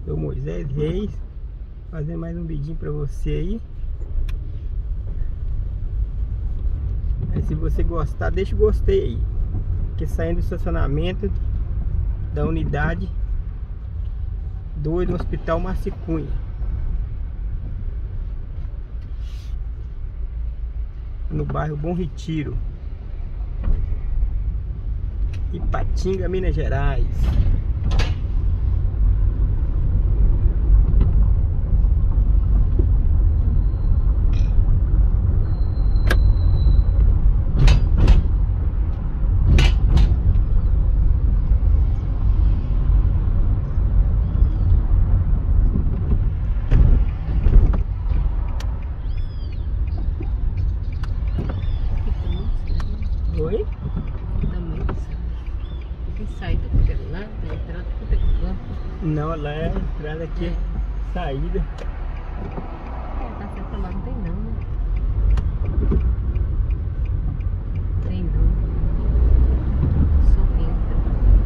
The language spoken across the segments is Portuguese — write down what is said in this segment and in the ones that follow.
Eu, Moisés Reis, fazendo mais um vidinho pra você aí. Aí se você gostar, deixa o gostei aí. Porque saindo do estacionamento da unidade 2 do Hospital Márcio Cunha, no bairro Bom Retiro, Ipatinga, Minas Gerais. Oi? Não, lá é a entrada aqui, saída. Tá certo, lá não tem não, né? Tem não. Só entra.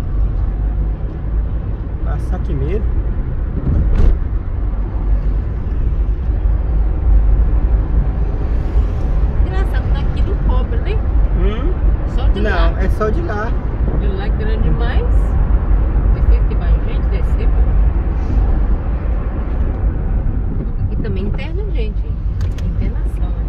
Passar aqui mesmo. Engraçado, tá aqui no Cobra, né? Só de lá. Não, é só de lá. De lá é grande demais. Descer que vai gente, descer. Aqui também interna, gente. Internação, né?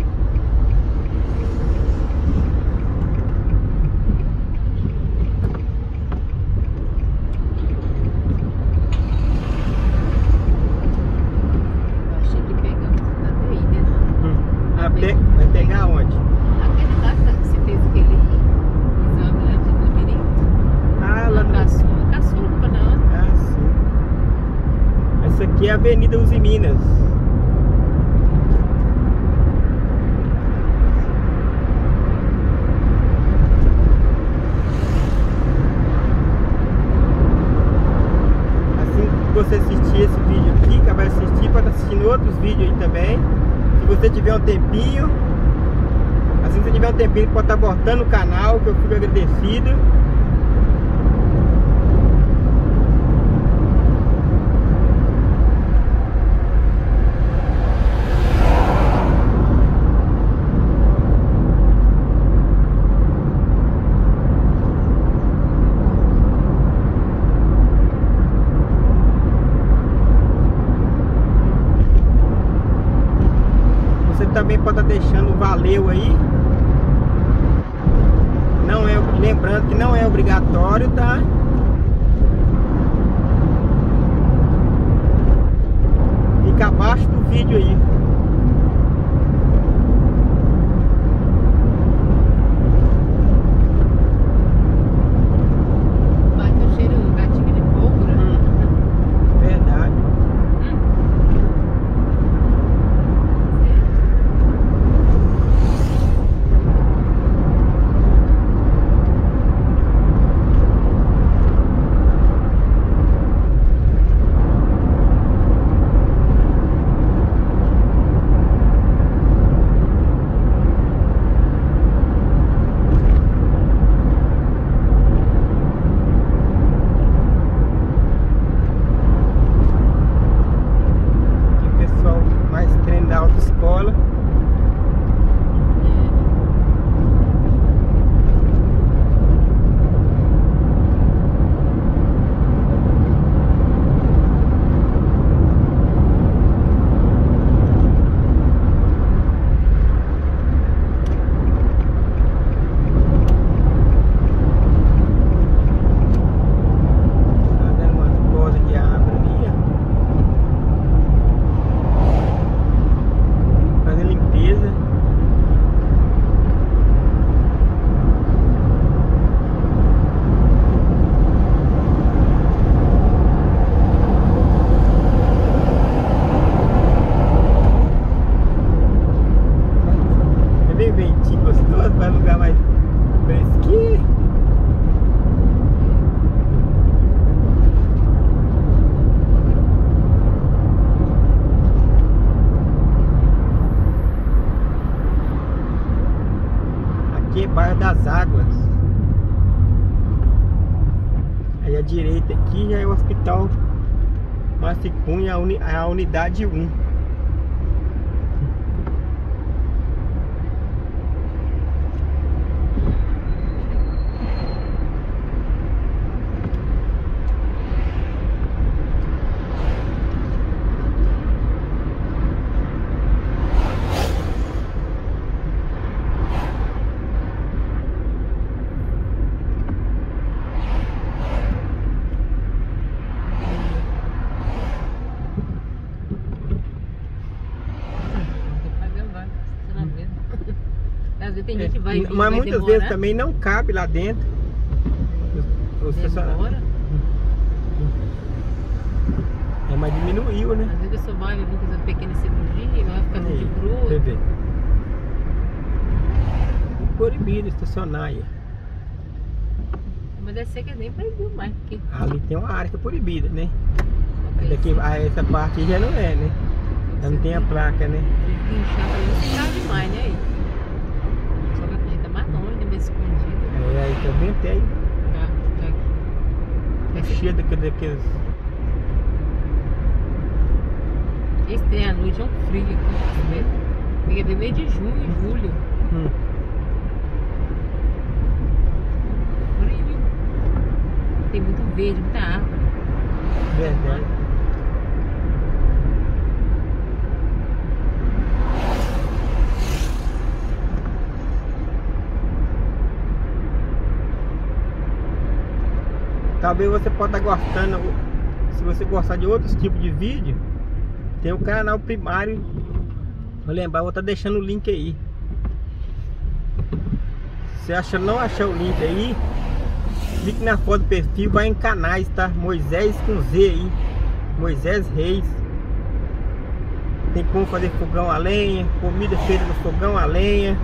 Eu achei que pegamos. Tá daí, né? Vai pegar onde? Aquele lá que você fez aquele exame lá de labirinto. Ah, lá no... Caçula, Paraná. Ah, sim. Essa aqui é a Avenida Uzi Minas. Assim que você assistir esse vídeo aqui, acabar de assistir, pode estar assistindo outros vídeos aí também. Se você tiver um tempinho, assim que você tiver um tempinho, pode estar voltando o canal, que eu fico agradecido. Você também pode estar deixando o valeu aí. Não é, lembrando que não é obrigatório, tá? Fica abaixo do vídeo aí. Vai ter o cheiro gatinho de pólvora. Verdade. Aqui o pessoal mais treino da autoescola. Tá dando umas posas de árvore ali, ó. Fazendo limpeza. É bem ventinho gostoso, vai lugar mais fresquinho. Aqui é bairro das Águas. Aí à direita aqui já é o Hospital Massicunha, a unidade 1. Tem gente que vai vir, mas muitas vezes também não cabe lá dentro. Demora. É, mas diminuiu, né? Às vezes a pessoa vai vir fazer uma pequena cirurgia, vai ficar muito bruto. Você vê. Proibido estacionar aí. Mas deve ser que nem proibiu mais. Porque... ali tem uma área que é proibida, né? Daqui, essa parte já não é, né? Já não tem a placa, né? Se inchar pra não se inchar demais, né? Aí. Só que a gente tá mais longe, né? Meio escondido. É, aí tá vento aí. Tá aqui. É cheio daqueles. Esse tem a noite, é um frio aqui. Fica bem meio de junho, julho. Frio. Tem muito verde, muita árvore. Verdade. Talvez você possa estar gostando, se você gostar de outros tipos de vídeo, tem o canal primário. Vou lembrar, vou estar deixando o link aí. Se não achar o link aí, clique na foto do perfil, vai em canais, tá? Moisés com Z aí, Moisés Reis. Tem como fazer fogão a lenha, comida feita no fogão a lenha,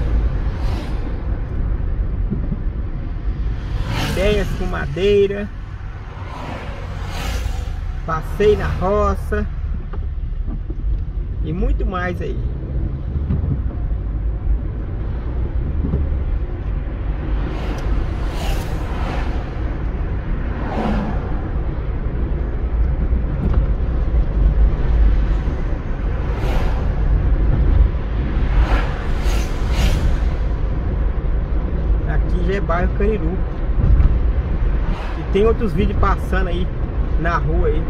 ideias com madeira, passeio na roça e muito mais aí. Aqui já é bairro Caniru. E tem outros vídeos passando aí na rua aí.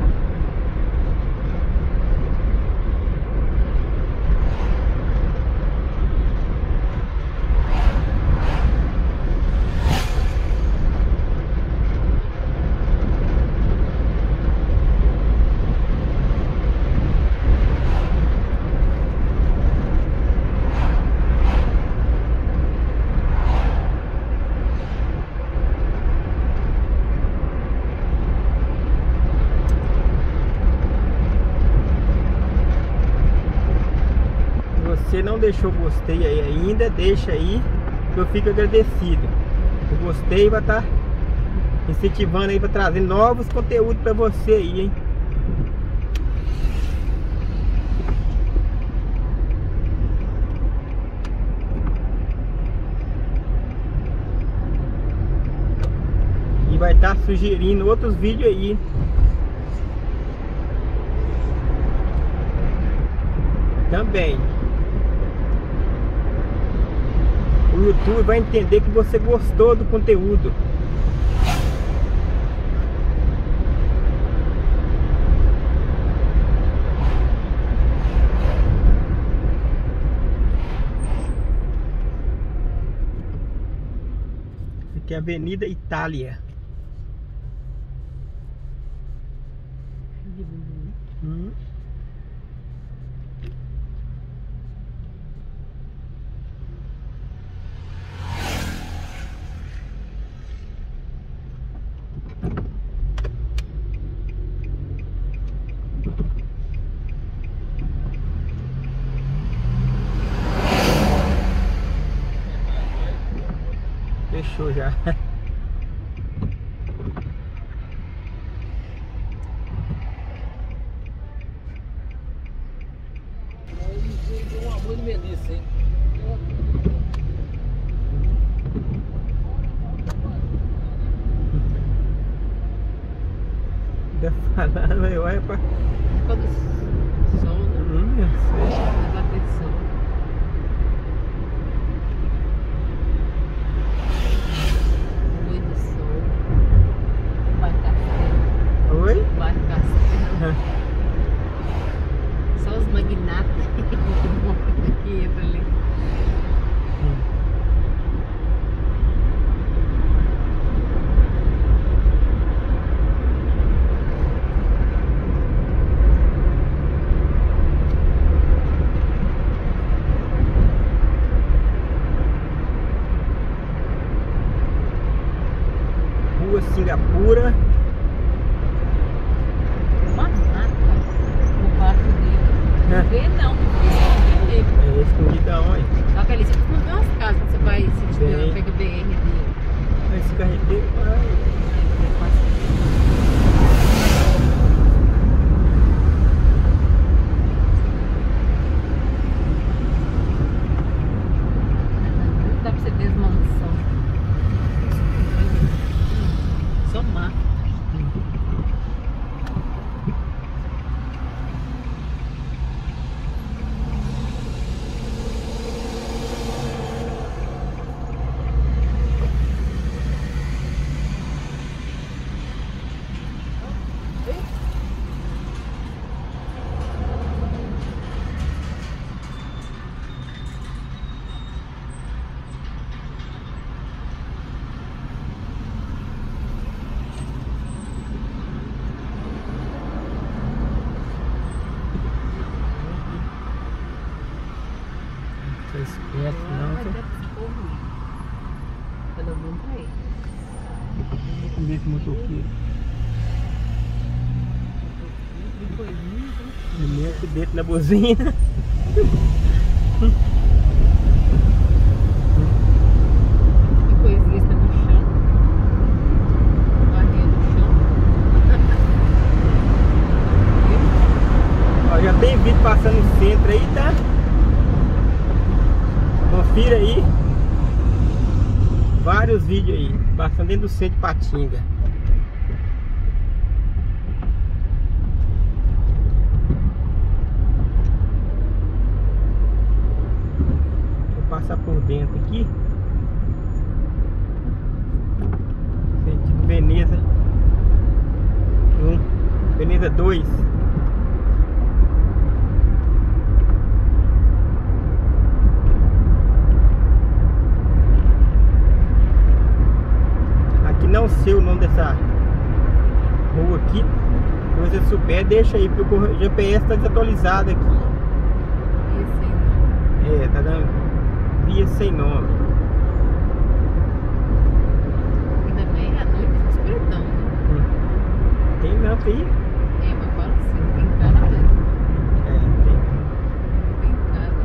Se não deixou gostei aí ainda, deixa aí, que eu fico agradecido. O gostei vai estar incentivando aí para trazer novos conteúdos para você aí, hein? E vai estar sugerindo outros vídeos aí. Também. O YouTube vai entender que você gostou do conteúdo. Aqui é a Avenida Itália. Fechou já. Um amor de Melissa, hein? Tá falando, mas olha pra... Por causa do sol, né? Eu sei. Vai bater sol. Luz do sol. Vai castelo. Oi? Vai castelo. Só os magnatas que entram ali. Rua Singapura. Uma mata por baixo dele. Não vê não, não vê mesmo. É escondidão, aí. Só que ali você não vê umas casas quando você vai se Tem. tiver, pega BR ali. Esse carreteiro, ai. Dá pra você ver as mansões. Só mato. Tá esperto, não. Vai dar pra correr. Pelo menos aí. Vamos ver esse motoqueiro. Que coisinha, né? Elemento dentro da buzina. Que coisinha está no chão. Barrinha no chão. Ó, já tem vídeo passando no centro aí, tá? Confira aí. Vários vídeos aí, passando dentro do centro de Patinga. Vou passar por dentro aqui. Sentido Veneza 1, Veneza 2. Não sei o nome dessa rua aqui. Se você souber, deixa aí, porque o GPS tá desatualizado aqui. Esse aí. É, tá dando via sem nome. Ainda bem à noite, tá escuridão, né? Tem lampa aí? É, mas fala assim, tem cara mesmo. É, tem. Tem cara,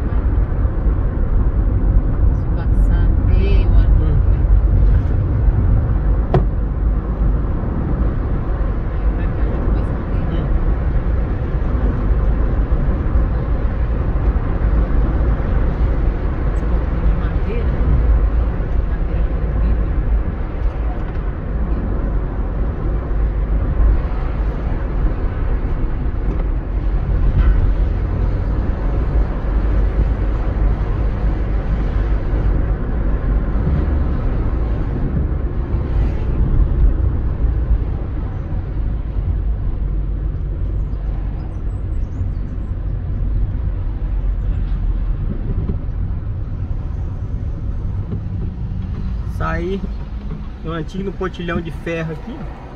mas se passar feio à noite. Sair no antigo pontilhão de ferro aqui.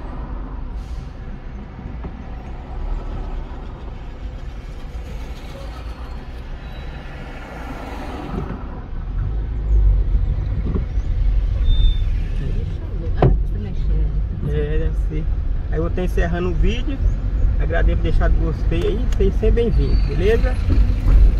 É, deve ser. Aí eu vou estar encerrando o vídeo. Agradeço por deixar o gostei aí. Vocês sempre bem-vindos, beleza?